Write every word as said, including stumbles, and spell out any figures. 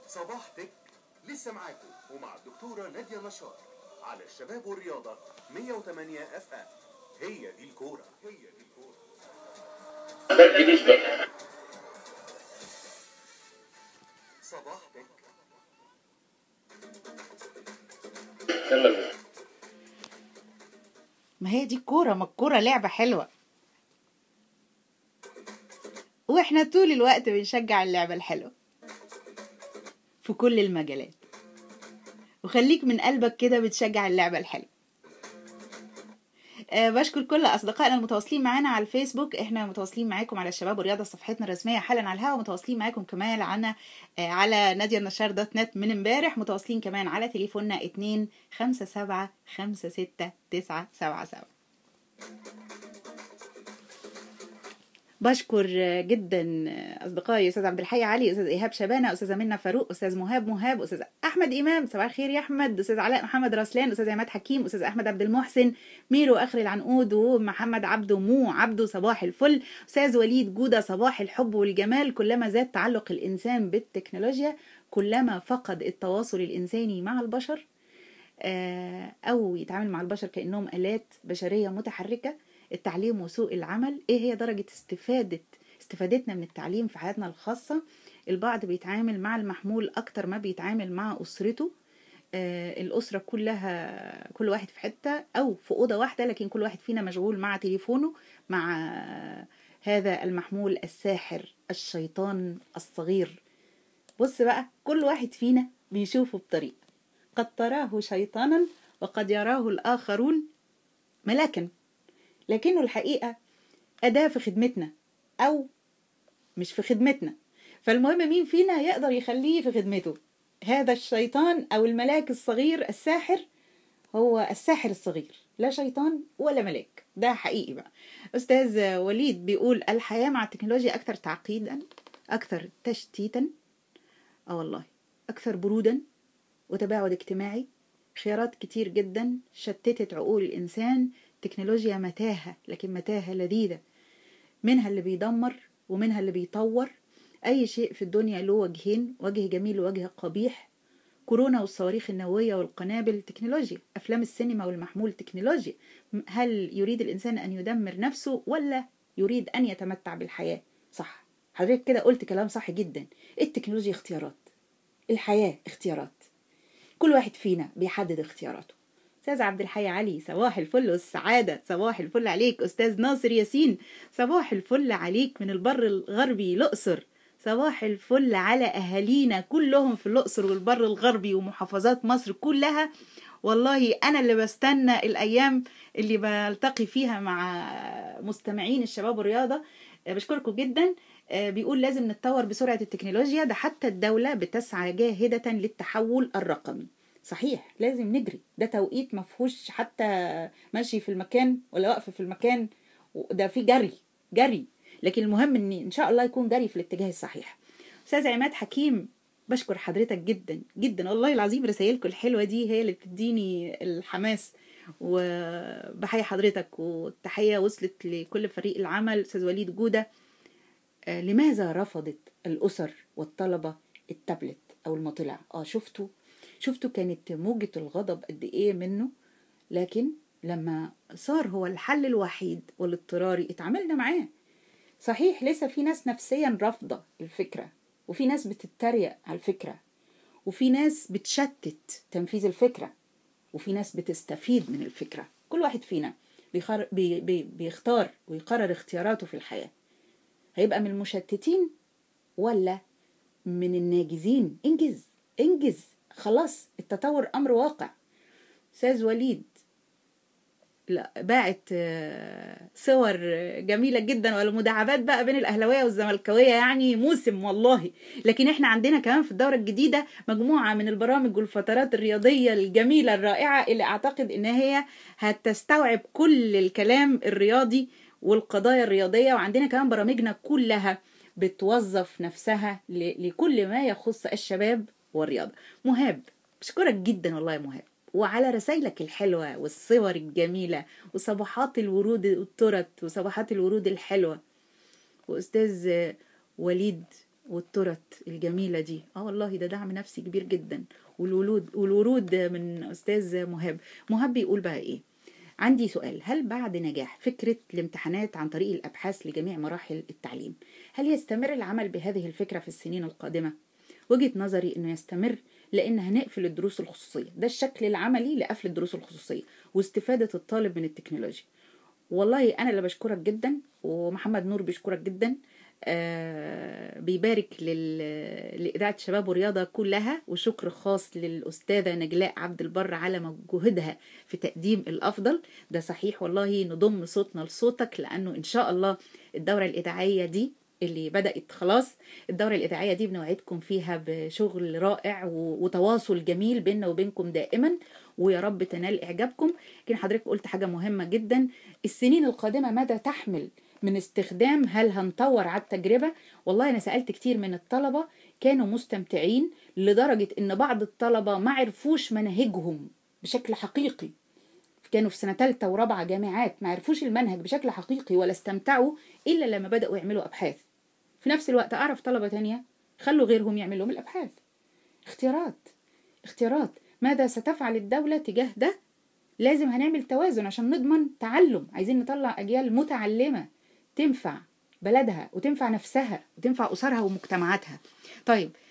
صباح تك لسه معاكم ومع الدكتورة نادية نشار على الشباب والرياضة مية وتمانية اف ام. هي دي الكورة، هي دي الكورة. صباح تك. ما هي دي الكورة، ما الكورة لعبة حلوة، واحنا طول الوقت بنشجع اللعبة الحلوة في كل المجالات، وخليك من قلبك كده بتشجع اللعبة الحلوة. أه بشكر كل أصدقائنا المتواصلين معانا على الفيسبوك. احنا متواصلين معاكم على الشباب والرياضة صفحتنا الرسمية حالا على الهواء، متواصلين معاكم كمان على أه على نادية النشار دوت نت من امبارح، متواصلين كمان على تليفوننا اتنين خمسة سبعة خمسة ستة تسعة سبعة سبعة. بشكر جدا اصدقائي استاذ عبد الحي علي، استاذ ايهاب شبانه، استاذه منى فاروق، استاذ مهاب مهاب، استاذ احمد امام، صباح الخير يا احمد، استاذ علاء محمد رسلان، استاذ عماد حكيم، استاذ احمد عبد المحسن، ميرو اخر العنقود، ومحمد عبده مو عبده صباح الفل، استاذ وليد جوده صباح الحب والجمال. كلما زاد تعلق الانسان بالتكنولوجيا كلما فقد التواصل الانساني مع البشر او يتعامل مع البشر كانهم الات بشريه متحركه. التعليم وسوق العمل، ايه هي درجة استفادة استفادتنا من التعليم في حياتنا الخاصة؟ البعض بيتعامل مع المحمول اكتر ما بيتعامل مع اسرته. آه الاسرة كلها كل واحد في حتة او في اوضة واحدة، لكن كل واحد فينا مشغول مع تليفونه، مع آه هذا المحمول الساحر الشيطان الصغير. بص بقى، كل واحد فينا بيشوفه بطريقة، قد تراه شيطانا وقد يراه الاخرون ملاكا، لكنه الحقيقة أداة في خدمتنا أو مش في خدمتنا. فالمهم مين فينا يقدر يخليه في خدمته. هذا الشيطان أو الملاك الصغير الساحر هو الساحر الصغير، لا شيطان ولا ملاك، ده حقيقي بقى. أستاذ وليد بيقول الحياة مع التكنولوجيا أكثر تعقيدا، أكثر تشتيتا، آه والله أكثر برودا وتباعد اجتماعي، خيارات كتير جدا شتتت عقول الإنسان. تكنولوجيا متاهة، لكن متاهة لذيذة، منها اللي بيدمر ومنها اللي بيطور. أي شيء في الدنيا له وجهين، وجه جميل ووجه قبيح. كورونا والصواريخ النووية والقنابل تكنولوجيا، أفلام السينما والمحمول تكنولوجيا. هل يريد الإنسان أن يدمر نفسه ولا يريد أن يتمتع بالحياة؟ صح، حضرتك كده قلت كلام صح جدا. التكنولوجيا اختيارات، الحياة اختيارات، كل واحد فينا بيحدد اختياراته. أستاذ عبد الحي علي صباح الفل والسعادة، صباح الفل عليك. أستاذ ناصر ياسين صباح الفل عليك من البر الغربي الأقصر، صباح الفل على أهالينا كلهم في الأقصر والبر الغربي ومحافظات مصر كلها. والله أنا اللي بستنى الأيام اللي بلتقي فيها مع مستمعين الشباب والرياضة. بشكركم جدا. بيقول لازم نتطور بسرعة التكنولوجيا، ده حتى الدولة بتسعى جاهدة للتحول الرقمي. صحيح، لازم نجري، ده توقيت مفهوش حتى ماشي في المكان ولا واقف في المكان، ده في جري جري، لكن المهم ان ان شاء الله يكون جري في الاتجاه الصحيح. استاذ عماد حكيم بشكر حضرتك جدا جدا، والله العظيم رسائلكم الحلوة دي هي اللي بتديني الحماس، وبحيي حضرتك، والتحية وصلت لكل فريق العمل. استاذ وليد جودة، آه لماذا رفضت الأسر والطلبة التابلت أو المطلع؟ آه شفتوا شفتوا كانت موجة الغضب قد إيه منه، لكن لما صار هو الحل الوحيد والاضطراري اتعاملنا معاه. صحيح لسه في ناس نفسيا رافضة الفكرة، وفي ناس بتتريق على الفكرة، وفي ناس بتشتت تنفيذ الفكرة، وفي ناس بتستفيد من الفكرة. كل واحد فينا بيخار بي بي بيختار ويقرر اختياراته في الحياة. هيبقى من المشتتين ولا من الناجزين؟ انجز انجز، خلاص التطور أمر واقع. أستاذ وليد لا باعت صور جميلة جدا، والمداعبات بقى بين الأهلاوية والزملكاوية، يعني موسم والله. لكن احنا عندنا كمان في الدورة الجديدة مجموعة من البرامج والفترات الرياضية الجميلة الرائعة اللي أعتقد إن هي هتستوعب كل الكلام الرياضي والقضايا الرياضية. وعندنا كمان برامجنا كلها بتوظف نفسها لكل ما يخص الشباب والرياضة. مهاب بشكرك جدا والله يا مهاب، وعلى رسائلك الحلوة والصور الجميلة وصباحات الورود والترت وصباحات الورود الحلوة. وأستاذ وليد والترث الجميلة دي. اه والله ده دعم نفسي كبير جدا. والولود والورود من أستاذ مهاب. مهاب بيقول بقى ايه؟ عندي سؤال، هل بعد نجاح فكرة الامتحانات عن طريق الأبحاث لجميع مراحل التعليم، هل يستمر العمل بهذه الفكرة في السنين القادمة؟ وجهة نظري انه يستمر، لان هنقفل الدروس الخصوصية. ده الشكل العملي لقفل الدروس الخصوصية واستفادة الطالب من التكنولوجيا. والله انا اللي بشكرك جدا، ومحمد نور بيشكرك جدا. آه بيبارك لل... لإذاعة شباب ورياضة كلها، وشكر خاص للأستاذة نجلاء عبد البر على مجهودها في تقديم الأفضل. ده صحيح والله، نضم صوتنا لصوتك، لأنه إن شاء الله الدورة الإذاعية دي اللي بدأت خلاص، الدورة الإذاعية دي بنوعدكم فيها بشغل رائع وتواصل جميل بيننا وبينكم دائما، ويا رب تنال إعجابكم. لكن حضرتك قلت حاجة مهمة جدا، السنين القادمة ماذا تحمل من استخدام؟ هل هنطور على التجربة؟ والله أنا سألت كتير من الطلبة كانوا مستمتعين، لدرجة إن بعض الطلبة ما عرفوش مناهجهم بشكل حقيقي، كانوا في سنة ثالثة ورابعة جامعات ما عرفوش المنهج بشكل حقيقي ولا استمتعوا إلا لما بدأوا يعملوا أبحاث. في نفس الوقت أعرف طلبة تانية خلوا غيرهم يعملوا لهم الأبحاث. اختيارات اختيارات ماذا ستفعل الدولة تجاه ده؟ لازم هنعمل توازن عشان نضمن تعلم. عايزين نطلع أجيال متعلمة تنفع بلدها وتنفع نفسها وتنفع أسرها ومجتمعاتها. طيب